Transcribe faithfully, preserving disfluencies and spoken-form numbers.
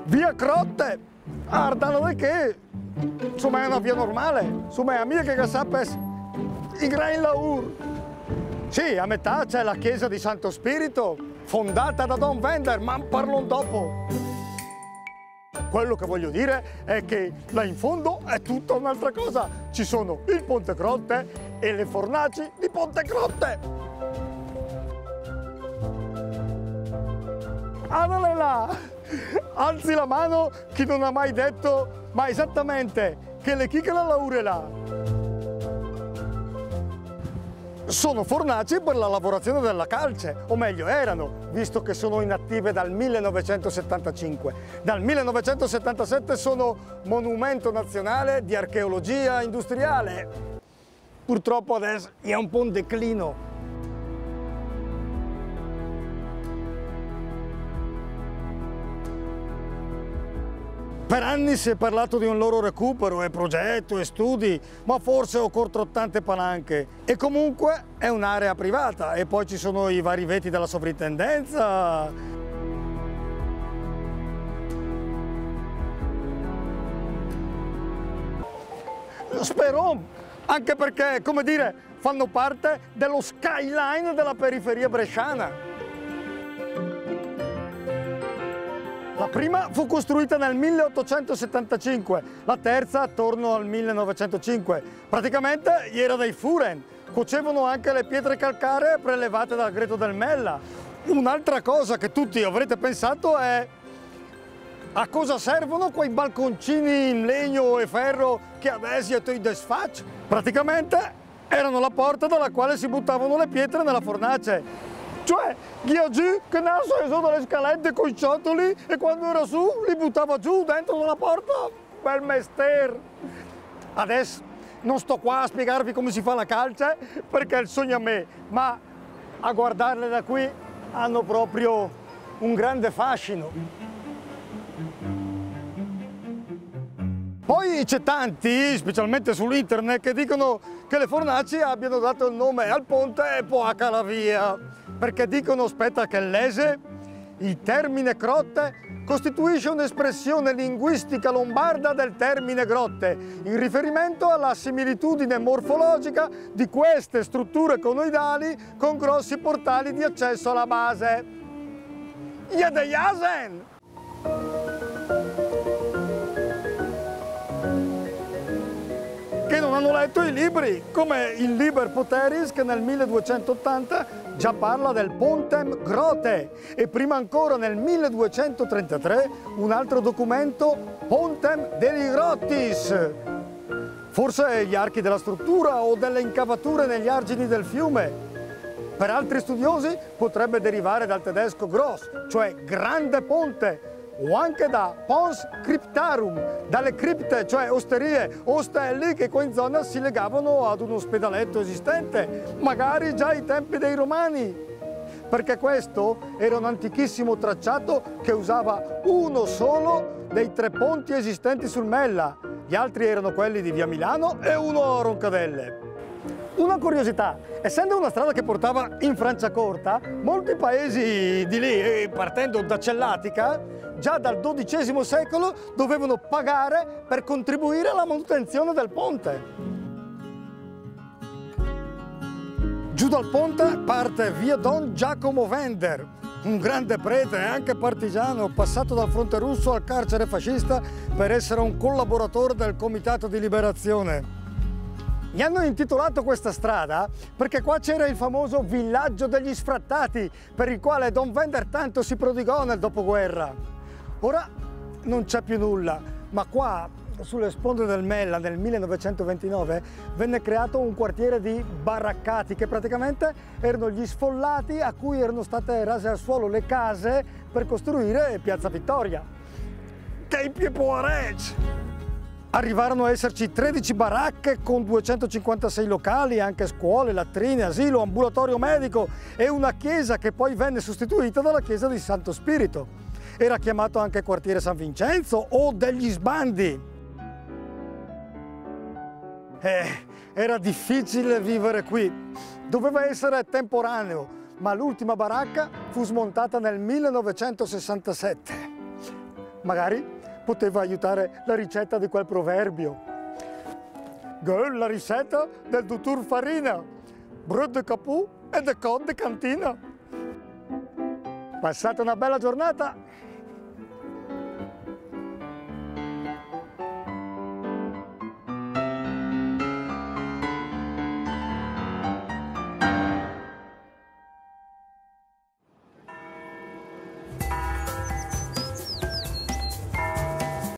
Via Crotte, Ardano di che? Insomma è una via normale, insomma è amica che sapes in Gran Laur. Sì, a metà c'è la chiesa di Santo Spirito, fondata da Don Wender, ma parlo dopo. Quello che voglio dire è che là in fondo è tutta un'altra cosa. Ci sono il Ponte Crotte e le fornaci di Ponte Crotte. Ah, non è là! Alzi la mano chi non ha mai detto, ma esattamente, che le chicche la laure là. Sono fornaci per la lavorazione della calce, o meglio erano, visto che sono inattive dal millenovecentosettantacinque. Dal millenovecentosettantasette sono monumento nazionale di archeologia industriale. Purtroppo adesso è un po' in declino. Per anni si è parlato di un loro recupero e progetto e studi, ma forse ho corto tante palanche. E comunque è un'area privata e poi ci sono i vari veti della sovrintendenza. Spero, anche perché, come dire, fanno parte dello skyline della periferia bresciana. La prima fu costruita nel milleottocentosettantacinque, la terza attorno al millenovecentocinque. Praticamente era dei furen, cuocevano anche le pietre calcaree prelevate dal Greto del Mella. Un'altra cosa che tutti avrete pensato è a cosa servono quei balconcini in legno e ferro che adesso tu desfacci? Praticamente erano la porta dalla quale si buttavano le pietre nella fornace. Cioè, chi oggi che naso è su dalle scalette con i ciotoli e quando era su li buttava giù dentro la porta. Bel mestiere! Adesso non sto qua a spiegarvi come si fa la calce perché è il sogno a me, ma a guardarle da qui hanno proprio un grande fascino. Poi c'è tanti, specialmente sull'internet, che dicono che le fornaci abbiano dato il nome al ponte e poi alla via. Perché dicono, aspetta, che l'ese, il termine crotte, costituisce un'espressione linguistica lombarda del termine grotte, in riferimento alla similitudine morfologica di queste strutture conoidali con grossi portali di accesso alla base. Jedejasen! Che non hanno letto i libri, come il Liber Poteris che nel milleduecentottanta già parla del Pontem Grote e prima ancora nel milleduecentotrentatré un altro documento, Pontem dei Grottis. Forse gli archi della struttura o delle incavature negli argini del fiume. Per altri studiosi potrebbe derivare dal tedesco Gross, cioè grande ponte, o anche da pons cryptarum, dalle cripte, cioè osterie o ostelli che qua in zona si legavano ad un ospedaletto esistente, magari già ai tempi dei Romani, perché questo era un antichissimo tracciato che usava uno solo dei tre ponti esistenti sul Mella, gli altri erano quelli di via Milano e uno a Roncadelle. Una curiosità, essendo una strada che portava in Franciacorta, molti paesi di lì, partendo da Cellatica, già dal dodicesimo secolo dovevano pagare per contribuire alla manutenzione del ponte. Giù dal ponte parte via Don Giacomo Wender, un grande prete e anche partigiano passato dal fronte russo al carcere fascista per essere un collaboratore del Comitato di Liberazione. Gli hanno intitolato questa strada perché qua c'era il famoso villaggio degli sfrattati per il quale Don Wender tanto si prodigò nel dopoguerra. Ora non c'è più nulla, ma qua sulle sponde del Mella nel millenovecentoventinove venne creato un quartiere di baraccati che praticamente erano gli sfollati a cui erano state rase al suolo le case per costruire Piazza Vittoria. Che piepoarec! Arrivarono a esserci tredici baracche con duecentocinquantasei locali, anche scuole, latrine, asilo, ambulatorio medico e una chiesa che poi venne sostituita dalla chiesa di Santo Spirito. Era chiamato anche quartiere San Vincenzo o degli Sbandi. Eh, era difficile vivere qui, doveva essere temporaneo, ma l'ultima baracca fu smontata nel millenovecentosessantasette. magari poteva aiutare la ricetta di quel proverbio. La ricetta del dottor Farina, brut de capù e de cod de cantina. Passate una bella giornata